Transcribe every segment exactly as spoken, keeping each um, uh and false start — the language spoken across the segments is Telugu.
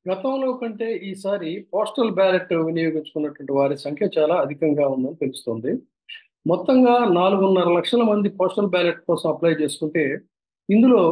గతంలో కంటే ఈసారి పోస్టల్ బ్యాలెట్ వినియోగించుకున్నటువంటి వారి సంఖ్య చాలా అధికంగా ఉందని తెలుస్తుంది. మొత్తంగా నాలుగున్నర లక్షల మంది పోస్టల్ బ్యాలెట్ కోసం అప్లై చేసుకుంటే, ఇందులో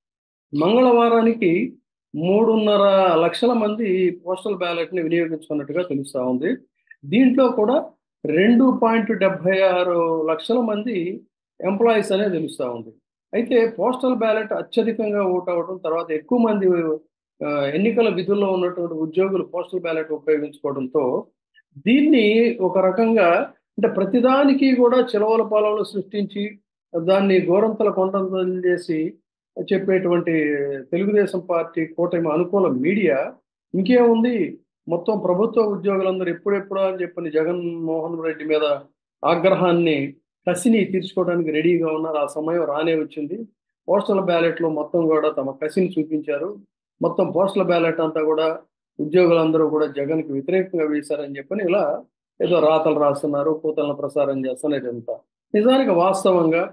మంగళవారానికి మూడున్నర లక్షల మంది పోస్టల్ బ్యాలెట్‌ని వినియోగించుకున్నట్టుగా తెలుస్తా ఉంది. దీంట్లో కూడా రెండు పాయింట్ డెబ్బై ఆరు లక్షల మంది ఎంప్లాయీస్ అనే తెలుస్తా ఉంది. అయితే పోస్టల్ బ్యాలెట్ అత్యధికంగా ఓటవ్వడం, తర్వాత ఎక్కువ మంది ఆహ్, ఎన్నికల విధుల్లో ఉన్నటువంటి ఉద్యోగులు పోస్టల్ బ్యాలెట్ ఉపయోగించుకోవడంతో, దీన్ని ఒక రకంగా అంటే ప్రతిదానికి కూడా చిలవల పాలవలు సృష్టించి, దాన్ని గోరంతల కొండంతలు చేసి చెప్పేటువంటి తెలుగుదేశం పార్టీ కూటమి అనుకూల మీడియా ఇంకేముంది, మొత్తం ప్రభుత్వ ఉద్యోగులందరూ ఎప్పుడెప్పుడా అని చెప్పని జగన్మోహన్ రెడ్డి మీద ఆగ్రహాన్ని, కసిని తీర్చుకోవడానికి రెడీగా ఉన్నారు. ఆ సమయం రానే వచ్చింది. పోస్టల్ బ్యాలెట్‌లో మొత్తం గూడా తమ కసిని చూపించారు. మొత్తం పోస్టల్ బ్యాలెట్ అంతా గూడా ఉద్యోగులందరూ కూడా జగన్‌కి వ్యతిరేకంగా వేశారని చెప్పని ఇలా ఏదో రాతలు రాస్తున్నారు, పూతలను ప్రసారం చేస్తున్నారు ఇదంతా. నిజానికి వాస్తవంగా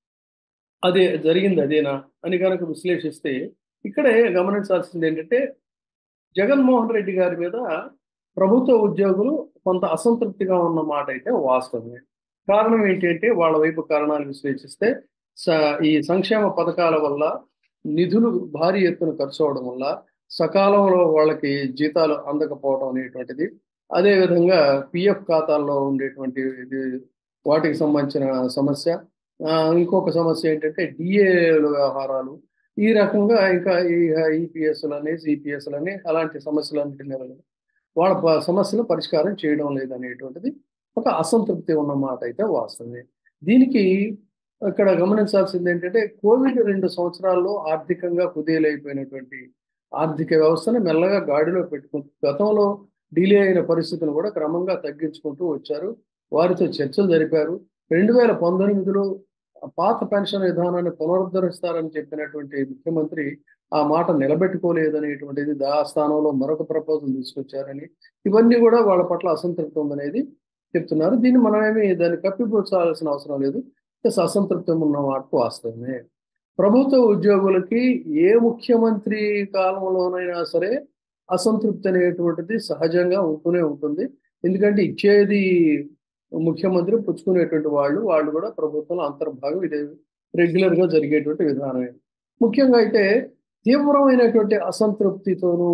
అదే జరిగింది అదేనా అని గనక విశ్లేషిస్తే, ఇక్కడే గమనించాల్సిందేంటంటే, జగన్మోహన్ రెడ్డి గారి మీద ప్రభుత్వ ఉద్యోగులు కొంత అసంతృప్తిగా ఉన్న మాటైతే వాస్తవమే. కారణం ఏంటి అంటే, వాళ్ళ వైపు కారణాలు విశ్లేషిస్తే, స ఈ సంక్షేమ పథకాల వల్ల నిధులు భారీ ఎత్తున ఖర్చవ్వడం వల్ల, సకాలంలో వాళ్ళకి జీతాలు అందకపోవడం అనేటువంటిది. అదే విధంగా పీఎఫ్ ఖాతాల్లో ఉండేటువంటి ఇది వాటికి సంబంధించిన సమస్య. ఆహ్, ఇంకొక సమస్య ఏంటంటే డీఏల వ్యవహారాలు. ఈ రకంగా ఇంకా ఈ ఈపీఎస్‌లని, సీపీఎస్‌లని అలాంటి సమస్యలన్నిటి మీద వాళ్ళ ప సమస్యలు పరిష్కారం చేయడం లేదనేటువంటిది ఒక అసంతృప్తి ఉన్న మాట అయితే వాస్తవమే. దీనికి ఇక్కడ గమనించాల్సిందేంటంటే, కోవిడ్ రెండు సంవత్సరాల్లో ఆర్థికంగా కుదేలైపోయినటువంటి ఆర్థిక వ్యవస్థను మెల్లగా గాడిలో పెట్టుకుంటూ, గతంలో డిలే అయిన పరిస్థితులను కూడా క్రమంగా తగ్గించుకుంటూ వచ్చారు. వారితో చర్చలు జరిపారు. రెండు వేల పంతొమ్మిదిలో పాత పెన్షన్ విధానాన్ని పునరుద్ధరిస్తారని చెప్పినటువంటి ముఖ్యమంత్రి ఆ మాట నిలబెట్టుకోలేదనేటువంటిది, దా స్థానంలో మరొక ప్రపోజల్ తీసుకొచ్చారని, ఇవన్నీ కూడా వాళ్ళ పట్ల అసంతృప్తి ఉందనేది చెప్తున్నారు. దీన్ని మనమేమి దాన్ని కప్పిపుచ్చాల్సిన అవసరం లేదు. జస్ట్ అసంతృప్తి ఉన్న మాట వాస్తవమే. ప్రభుత్వ ఉద్యోగులకి ఏ ముఖ్యమంత్రి కాలంలోనైనా సరే అసంతృప్తి అనేటువంటిది సహజంగా ఉంటూనే ఉంటుంది. ఎందుకంటే ఇచ్చేది ముఖ్యమంత్రి, పుచ్చుకునేటువంటి వాళ్ళు, వాళ్ళు కూడా ప్రభుత్వంలో అంతర్భాగం. ఇది రెగ్యులర్‌గా జరిగేటువంటి విధానమే. ముఖ్యంగా అయితే తీవ్రమైనటువంటి అసంతృప్తితోనూ,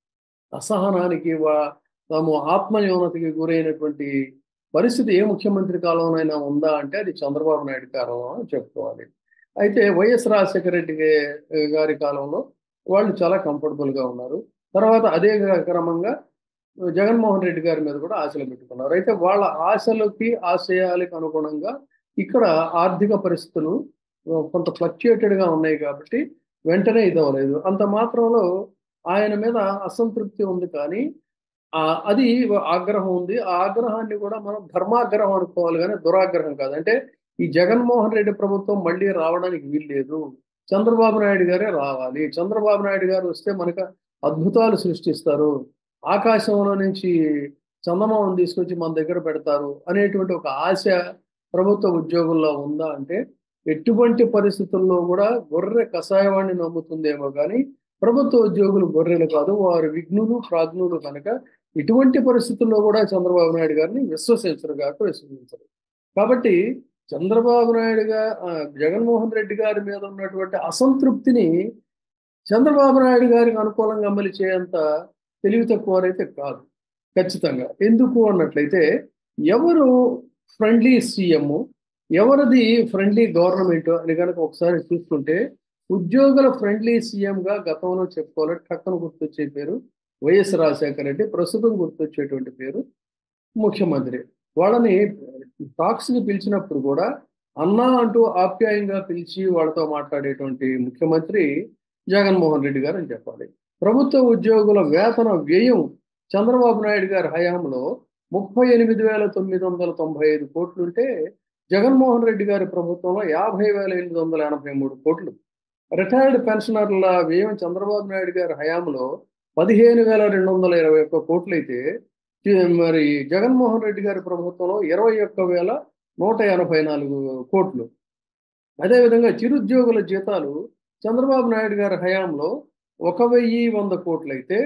అసహనానికి వా తాము ఆత్మన్యూనతకి గురైనటువంటి పరిస్థితి ఏ ముఖ్యమంత్రి కాలంలోనైనా ఉందా అంటే అది చంద్రబాబు నాయుడు కాలంలో అని చెప్పుకోవాలి. అయితే వైఎస్ రాజశేఖర రెడ్డి గే గారి కాలంలో వాళ్ళు చాలా కంఫర్టబుల్‌గా ఉన్నారు. తర్వాత అదే గా క్రమంగా జగన్మోహన్ రెడ్డి గారి మీద కూడా ఆశలు పెట్టుకున్నారు. అయితే వాళ్ళ ఆశలకి, ఆశయాలకి అనుగుణంగా ఇక్కడ ఆర్థిక పరిస్థితులు ఆహ్, కొంత ఫ్లక్చుయేటెడ్‌గా ఉన్నాయి కాబట్టి వెంటనే ఇదవ్వలేదు. అంత మాత్రంలో ఆయన మీద అసంతృప్తి ఉంది కానీ ఆహ్, అది ఆగ్రహం ఉంది. ఆ ఆగ్రహాన్ని కూడా మనం ధర్మాగ్రహం అనుకోవాలి గానీ దురాగ్రహం కాదు. అంటే ఈ జగన్మోహన్ రెడ్డి ప్రభుత్వం మళ్ళీ రావడానికి వీల్లేదు. చంద్రబాబు నాయుడు గారే రావాలి. చంద్రబాబు నాయుడు గారు వస్తే మనకు అద్భుతాలు సృష్టిస్తారు. ఆకాశంలో నుంచి చందమామను తీసుకొచ్చి మన దగ్గర పెడతారు అనేటువంటి ఒక ఆశ ప్రభుత్వ ఉద్యోగుల్లో ఉందా అంటే, ఎటువంటి పరిస్థితుల్లో కూడా గొర్రె కషాయవాడిని నమ్ముతుందేమో గానీ, ప్రభుత్వ ఉద్యోగులు గొర్రెలు కాదు. వారు విఘ్నులు, ప్రాజ్ఞులు కనుక ఇటువంటి పరిస్థితుల్లో కూడా చంద్రబాబు నాయుడు గారిని విశ్వసించరు గాక విశ్వసించరు. కాబట్టి చంద్రబాబు నాయుడు గా ఆహ్, జగన్మోహన్ రెడ్డి గారి మీద ఉన్నటువంటి అసంతృప్తిని చంద్రబాబు నాయుడు గారికి అనుకూలంగా మలిచేంత తెలివి తక్కువవారైతే కాదు. ఖచ్చితంగా. ఎందుకు అన్నట్లయితే, ఎవరు ఫ్రెండ్లీ సీఎము, ఎవరిది ఫ్రెండ్లీ గవర్నమెంటు అని గనక ఒకసారి చూసుకుంటే, ఉద్యోగుల ఫ్రెండ్లీ సీఎంగా గతంలో చెప్పుకోవాలంటే టక్కున గుర్తొచ్చే పేరు వైఎస్ రాజశేఖర రెడ్డి. ప్రస్తుతం గుర్తొచ్చేటువంటి పేరు ముఖ్యమంత్రి. వాళ్ళని టాక్స్‌కి పిలిచినప్పుడు కూడా అన్నా అంటూ ఆప్యాయంగా పిలిచి వాళ్ళతో మాట్లాడేటువంటి ముఖ్యమంత్రి జగన్మోహన్ రెడ్డి గారని చెప్పాలి. ప్రభుత్వ ఉద్యోగుల వేతన వ్యయం చంద్రబాబు నాయుడు గారి హయాంలో ముప్పై ఎనిమిది వేల తొమ్మిది వందల తొంభై ఐదు కోట్లుంటే, జగన్మోహన్ రెడ్డి గారి ప్రభుత్వంలో యాభై వేల ఎనిమిది వందల ఎనభై మూడు కోట్లు. రిటైర్డ్ పెన్షనర్ల వ్యయం చంద్రబాబు నాయుడు గారి హయాంలో పదిహేను వేల రెండు వందల ఇరవై ఒక్క కోట్లయితే, చి మరి జగన్మోహన్ రెడ్డి గారి ప్రభుత్వంలో ఇరవై ఒక్క వేల నూట ఎనభై నాలుగు కోట్లు. అదేవిధంగా చిరుద్యోగుల జీతాలు చంద్రబాబు నాయుడు గారి హయాంలో ఒక వెయ్యి వంద కోట్లయితే,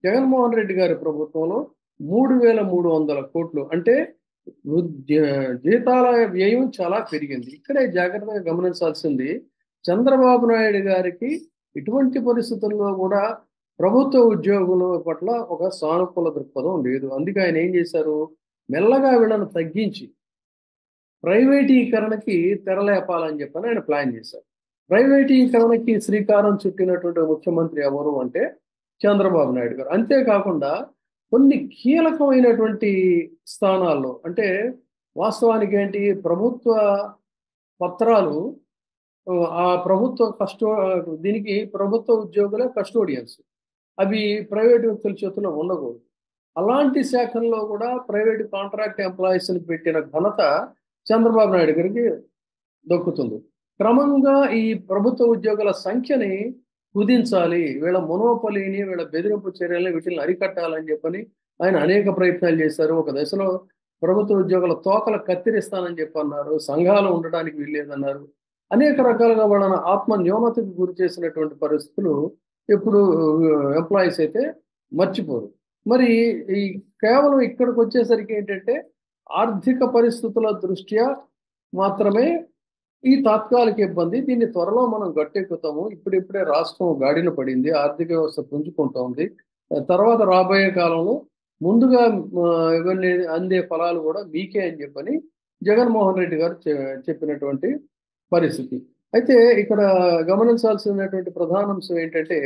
జగన్మోహన్ రెడ్డి గారి ప్రభుత్వంలో మూడు వేల మూడు వందల కోట్లు అంటే ఉద్య- జీతాల వ్యయం చాలా పెరిగింది. ఇక్కడే జాగ్రత్తగా గమనించాల్సింది, చంద్రబాబు నాయుడు గారికి ఇటువంటి పరిస్థితుల్లో కూడా ప్రభుత్వ ఉద్యోగుల పట్ల ఒక సానుకూల దృక్పథం లేదు. అందుకే ఆయన ఏం చేశారు, మెల్లగా వీళ్ళను తగ్గించి ప్రైవేటీకరణకి తెరలేపాలని చెప్పని ఆయన ప్లాన్ చేశారు. ప్రైవేటీకరణకి శ్రీకారం చుట్టినటువంటి ముఖ్యమంత్రి ఎవరు అంటే చంద్రబాబు నాయుడు గారు. అంతేకాకుండా కొన్ని కీలకమైనటువంటి స్థానాల్లో అంటే వాస్తవానికి ఏంటి, ప్రభుత్వ పత్రాలు ఆ ప్రభుత్వ కస్టో దీనికి ప్రభుత్వ ఉద్యోగులే కస్టోడియన్స్, అవి ప్రైవేట్ వ్యక్తుల చేతిలో ఉండకూడదు. అలాంటి శాఖల్లో కూడా ప్రైవేట్ కాంట్రాక్ట్ ఎంప్లాయీస్ని పెట్టిన ఘనత చంద్రబాబు నాయుడు గారికి దక్కుతుంది. క్రమంగా ఈ ప్రభుత్వ ఉద్యోగుల సంఖ్యని కుదించాలి, వీళ్ళ మొనోపలిని, వీళ్ళ బెదిరింపు చర్యల్ని, వీటిని అరికట్టాలని చెప్పని ఆయన అనేక ప్రయత్నాలు చేశారు. ఒక దశలో ప్రభుత్వ ఉద్యోగుల తోకలు కత్తిరిస్తానని చెప్పి అన్నారు, సంఘాలు ఉండడానికి వీల్లేదన్నారు. అనేక రకాలుగా వాళ్ళని ఆత్మ న్యూనతకు గురి చేసినటువంటి పరిస్థితులు ఎప్పుడు ఎంప్లాయీస్ అయితే మర్చిపోరు. మరి ఈ కేవలం ఇక్కడికి వచ్చేసరికి ఏంటంటే ఆర్థిక పరిస్థితుల దృష్ట్యా మాత్రమే ఈ తాత్కాలిక ఇబ్బంది, దీన్ని త్వరలో మనం గట్టెక్కుతాము, ఇప్పుడిప్పుడే రాష్ట్రం గాడిన పడింది, ఆర్థిక వ్యవస్థ పుంజుకుంటోంది, తర్వాత రాబోయే కాలంలో ముందుగా ఇవన్నీ అందే ఫలాలు కూడా మీకే అని చెప్పని జగన్మోహన్ రెడ్డి గారు చెప్పినటువంటి పరిస్థితి. అయితే ఇక్కడ గమనించాల్సినటువంటి ప్రధాన అంశం ఏంటంటే,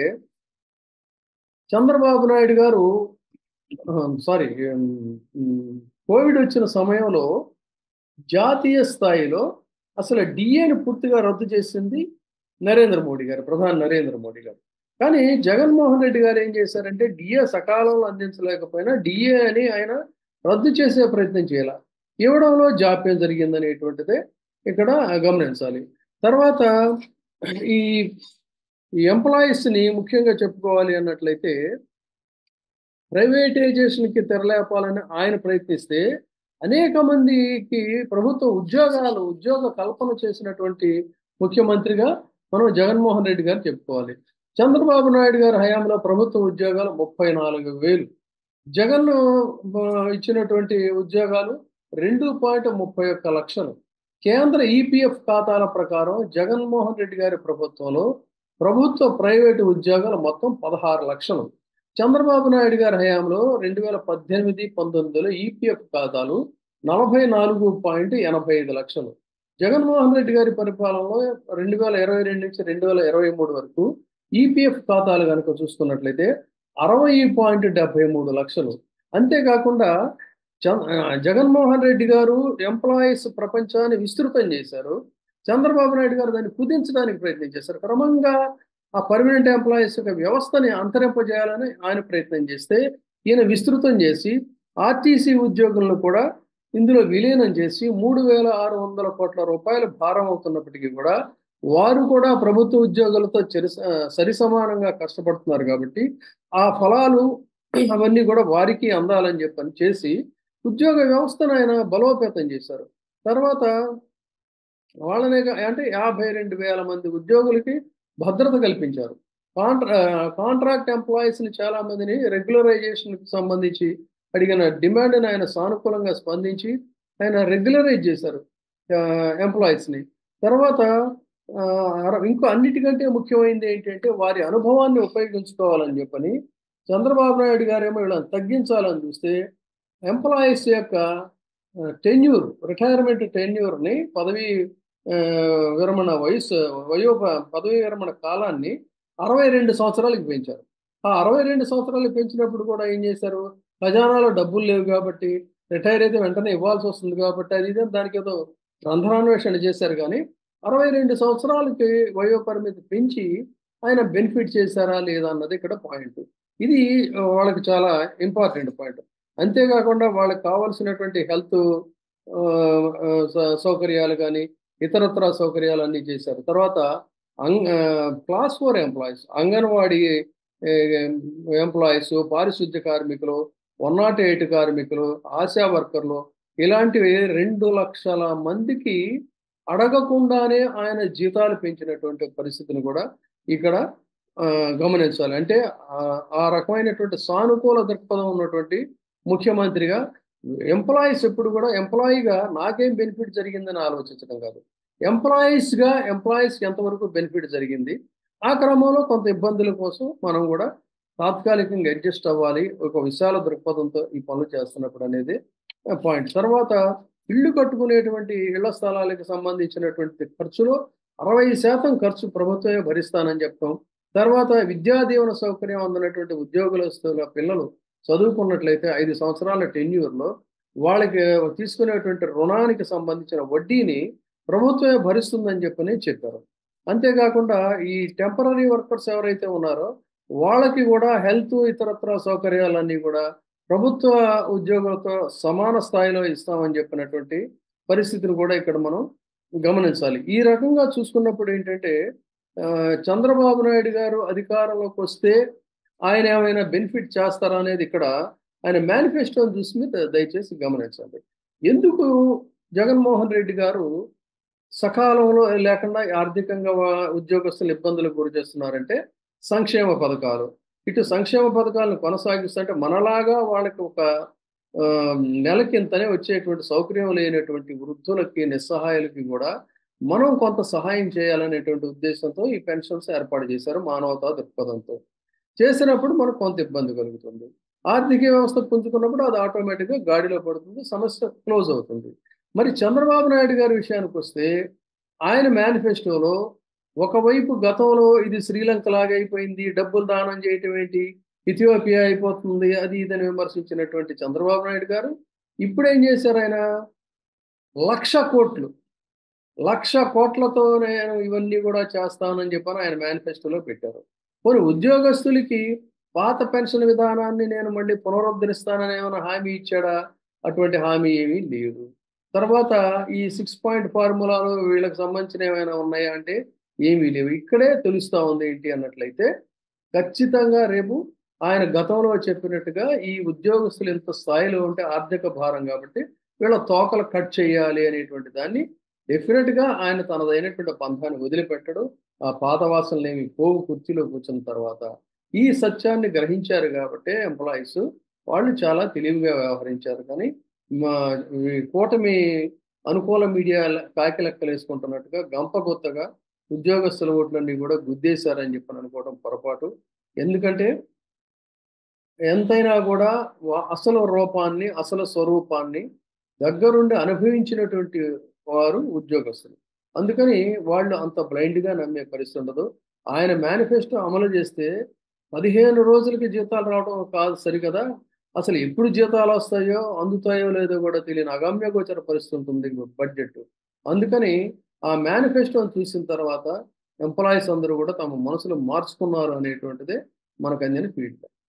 చంద్రబాబు నాయుడు గారు సారీ కోవిడ్ వచ్చిన సమయంలో జాతీయ స్థాయిలో అసలు డిఏని పూర్తిగా రద్దు చేసింది నరేంద్ర మోడీ గారు, ప్రధాని నరేంద్ర మోడీ గారు. కానీ జగన్మోహన్ రెడ్డి గారు ఏం చేశారంటే డిఏ సకాలంలో అందించలేకపోయినా డిఏ అని ఆయన రద్దు చేసే ప్రయత్నం చేయాల, ఇవ్వడంలో జాప్యం జరిగిందనేటువంటిదే ఇక్కడ గమనించాలి. తర్వాత ఈ ఎంప్లాయీస్ని ముఖ్యంగా చెప్పుకోవాలి అన్నట్లయితే, ప్రైవేటైజేషన్కి తెరలేపాలని ఆయన ప్రయత్నిస్తే అనేక మందికి ప్రభుత్వ ఉద్యోగాలు ఉద్యోగ కల్పన చేసినటువంటి ముఖ్యమంత్రిగా మనం జగన్మోహన్ రెడ్డి గారు చెప్పుకోవాలి. చంద్రబాబు నాయుడు గారి హయాంలో ప్రభుత్వ ఉద్యోగాలు ముప్పై నాలుగు వేలు, జగన్ ఇచ్చినటువంటి ఉద్యోగాలు రెండు పాయింట్ ముప్పై ఒక్క లక్షలు. కేంద్ర ఈపీఎఫ్ ఖాతాల ప్రకారం జగన్మోహన్ రెడ్డి గారి ప్రభుత్వంలో ప్రభుత్వ ప్రైవేటు ఉద్యోగాలు మొత్తం పదహారు లక్షలు. చంద్రబాబు నాయుడు గారి హయాంలో రెండు వేల పద్దెనిమిది పంతొమ్మిదిలో ఈపీఎఫ్ ఖాతాలు నలభై నాలుగు పాయింట్ ఎనభై ఐదు లక్షలు. జగన్మోహన్ రెడ్డి గారి పరిపాలనలో రెండు వేల ఇరవై రెండు నుంచి రెండు వేల ఇరవై మూడు వరకు ఈపీఎఫ్ ఖాతాలు కనుక చూసుకున్నట్లయితే అరవై పాయింట్ డెబ్బై మూడు లక్షలు. అంతేకాకుండా జగన్మోహన్ రెడ్డి గారు ఎంప్లాయీస్ ప్రపంచాన్ని విస్తృతం చేశారు, చంద్రబాబు నాయుడు గారు దాన్ని కుదించడానికి ప్రయత్నం చేశారు. క్రమంగా ఆ పర్మనెంట్ ఎంప్లాయీస్ యొక్క వ్యవస్థని అంతరింపజేయాలని ఆయన ప్రయత్నం చేస్తే ఈయన విస్తృతం చేసి ఆర్టీసీ ఉద్యోగులను కూడా ఇందులో విలీనం చేసి మూడు వేల ఆరు వందల కోట్ల రూపాయలు భారం అవుతున్నప్పటికీ కూడా వారు కూడా ప్రభుత్వ ఉద్యోగులతో చరి సరి సమానంగా కష్టపడుతున్నారు కాబట్టి ఆ ఫలాలు అవన్నీ కూడా వారికి అందాలని చెప్పని చేసి ఉద్యోగ వ్యవస్థను ఆయన బలోపేతం చేశారు. తర్వాత వాళ్ళనే అంటే యాభై రెండు వేల మంది ఉద్యోగులకి భద్రత కల్పించారు. కాంట్రా కాంట్రాక్ట్ ఎంప్లాయీస్ని చాలా మందిని రెగ్యులరైజేషన్కి సంబంధించి అడిగిన డిమాండ్ని ఆయన సానుకూలంగా స్పందించి ఆయన రెగ్యులరైజ్ చేశారు ఎంప్లాయీస్ని. తర్వాత ఇంకో అన్నిటికంటే ముఖ్యమైనది ఏంటంటే వారి అనుభవాన్ని ఉపయోగించుకోవాలని చెప్పని చంద్రబాబు నాయుడు గారేమో వీళ్ళని తగ్గించాలని చూస్తే ఎంప్లాయీస్ యొక్క టెన్యూర్ రిటైర్మెంట్ టెన్యూర్ని పదవి విరమణ వయసు వయో పదవి విరమణ కాలాన్ని అరవై రెండు సంవత్సరాలకు పెంచారు. ఆ అరవై రెండు సంవత్సరాలకు పెంచినప్పుడు కూడా ఏం చేశారు, ఖజానాలో డబ్బులు లేవు కాబట్టి రిటైర్ అయితే వెంటనే ఇవ్వాల్సి వస్తుంది కాబట్టి అది ఇదే దానికి ఏదో రంధ్రాన్వేషణ చేశారు. కానీ అరవై రెండు సంవత్సరాలకి వయో పరిమితి పెంచి ఆయన బెనిఫిట్ చేశారా లేదా అన్నది ఇక్కడ పాయింట్. ఇది వాళ్ళకి చాలా ఇంపార్టెంట్ పాయింట్. అంతేకాకుండా వాళ్ళకి కావాల్సినటువంటి హెల్త్ సౌకర్యాలు కానీ ఇతరత్ర సౌకర్యాలు అన్నీ చేశారు. తర్వాత అంగ్ class four employees, anganwadi employees, పారిశుద్ధ్య కార్మికులు, వన్ నాట్ ఎయిట్ కార్మికులు, ఆశా వర్కర్లు, ఇలాంటివి రెండు లక్షల మందికి అడగకుండానే ఆయన జీతాలు పెంచినటువంటి పరిస్థితిని కూడా ఇక్కడ ఆహ్, గమనించాలి. అంటే ఆహ్, ఆ రకమైనటువంటి సానుకూల దృక్పథం ఉన్నటువంటి ముఖ్యమంత్రిగా ఎంప్లాయీస్ ఎప్పుడు కూడా ఎంప్లాయీగా నాకేం బెనిఫిట్ జరిగిందని ఆలోచించడం కాదు. ఎంప్లాయీస్‌గా ఎంప్లాయీస్‌కి ఎంతవరకు బెనిఫిట్ జరిగింది. ఆ క్రమంలో కొంత ఇబ్బందుల కోసం మనం గూడా తాత్కాలికంగా అడ్జస్ట్ అవ్వాలి. ఒక విశాల దృక్పథంతో ఈ పనులు చేస్తున్నప్పుడు అనేది ఆహ్, పాయింట్. తర్వాత ఇల్లు కట్టుకునేటువంటి ఇళ్ల స్థలాలకు సంబంధించినటువంటి ఖర్చులో అరవై శాతం ఖర్చు ప్రభుత్వమే భరిస్తానని చెప్పడం. తర్వాత విద్యా దీవెన సౌకర్యం అందనటువంటి ఉద్యోగస్తుల పిల్లలు చదువుకున్నట్లయితే ఐదు సంవత్సరాల టెన్యూర్‌లో వాళ్ళకి తీసుకునేటువంటి రుణానికి సంబంధించిన వడ్డీని ప్రభుత్వమే భరిస్తుందని చెప్పని చెప్పారు. అంతేకాకుండా ఈ టెంపరరీ వర్కర్స్ ఎవరైతే ఉన్నారో వాళ్ళకి గూడా హెల్త్ ఇతరత్రా సౌకర్యాలన్నీ గూడా ప్రభుత్వ ఉద్యోగులతో సమాన స్థాయిలో ఇస్తామని చెప్పినటువంటి పరిస్థితిని కూడా ఇక్కడ మనం గమనించాలి. ఈ రకంగా చూసుకున్నప్పుడు ఏంటంటే ఆహ్, చంద్రబాబు నాయుడు గారు అధికారంలోకొస్తే ఆయన ఏమైనా బెనిఫిట్ చేస్తారా అనేది ఇక్కడ ఆయన మేనిఫెస్టోని చూసి మీరు దయచేసి గమనించండి. ఎందుకు జగన్మోహన్ రెడ్డి గారు సకాలంలో లేకుండా ఆర్థికంగా వ ఉద్యోగస్తులు ఇబ్బందులకు గురి చేస్తున్నారంటే సంక్షేమ పథకాలు. ఇటు సంక్షేమ పథకాలను కొనసాగిస్తుంటే మనలాగా వాళ్ళకి ఒక ఆహ్, నెలకింతనే వచ్చేటువంటి సౌకర్యం లేనటువంటి వృద్ధులకి, నిస్సహాయులకి గూడా మనం కొంత సహాయం చేయాలనేటువంటి ఉద్దేశంతో ఈ పెన్షన్స్ ఏర్పాటు చేశారు మానవతా దృక్పథంతో. చేసినప్పుడు మనకు కొంత ఇబ్బంది కలుగుతుంది. ఆర్థిక వ్యవస్థ పుంజుకున్నప్పుడు అది ఆటోమేటిక్‌గా గాడిలో పడుతుంది. సమస్య క్లోజ్ అవుతుంది. మరి చంద్రబాబు నాయుడు గారి విషయానికొస్తే ఆయన మేనిఫెస్టోలో ఒకవైపు గతంలో ఇది శ్రీలంకలాగా అయిపోయింది. డబ్బులు దానం చేయటం ఏంటి? ఇథియోపియా అయిపోతుంది. అది ఇదని విమర్శించినటువంటి చంద్రబాబు నాయుడు గారు ఇప్పుడేం చేశారాయన? లక్ష కోట్లు లక్ష కోట్లతో నేను ఇవన్నీ గూడా చేస్తానని చెప్పని ఆయన మేనిఫెస్టోలో పెట్టారు. పోనీ ఉద్యోగస్తులకి పాత పెన్షన్ విధానాన్ని నేను మళ్ళీ పునరుద్ధరిస్తానని ఏమైనా హామీ ఇచ్చాడా? అటువంటి హామీ ఏమీ లేదు. తర్వాత ఈ ఆరు పాయింట్ ఫార్ములాలు వీళ్ళకి సంబంధించినవి ఏమైనా ఉన్నాయా అంటే ఏమీ లేవు. ఇక్కడే తెలుస్తా ఉంది ఏంటి అన్నట్లయితే ఖచ్చితంగా రేపు ఆయన గతంలో చెప్పినట్టుగా ఈ ఉద్యోగస్తులు ఇంత స్థాయిలో ఉంటే ఆర్థిక భారం కాబట్టి వీళ్ళ తోకలు కట్ చేయాలి అనేటువంటి దాన్ని డెఫినెట్‌గా ఆయన తనదైనటువంటి పంథాన్ని వదిలిపెట్టడు. ఆ పాత వాసనలేమి పోవు కుర్చీలో కూర్చున్న తర్వాత. ఈ సత్యాన్ని గ్రహించారు గాబట్టే ఎంప్లాయీస్ వాళ్ళు చాలా తెలివిగా వ్యవహరించారు. కానీ మా ఈ కూటమి అనుకూల మీడియా ల కాకి లెక్కలేసుకుంటున్నట్టుగా గంపగుత్తగా ఉద్యోగస్తుల ఓట్లన్నీ గూడా గుద్దేశారని చెప్పని అనుకోవడం పొరపాటు. ఎందుకంటే ఎంతైనా గూడా వ అసలు రూపాన్ని, అసలు స్వరూపాన్ని దగ్గరుండి అనుభవించినటువంటి వారు ఉద్యోగస్తులు. అందుకని వాళ్ళు అంత బ్లైండ్‌గా నమ్మే పరిస్థితి ఉండదు. ఆయన మేనిఫెస్టో అమలు చేస్తే పదిహేను రోజులకి జీతాలు రావడం కాదు సరికదా! అసలు ఎప్పుడు జీతాలొస్తాయో, అందుతాయో లేదో గూడా తెలియని అగమ్యగోచర పరిస్థితి ఉంటుంది బడ్జెట్. అందుకని ఆ మేనిఫెస్టోని చూసిన తర్వాత ఎంప్లాయీస్ అందరూ గూడా తమ మనసులు మార్చుకున్నారు అనేటువంటిదే మనకందిన ఫీడ్‌బ్యాక్.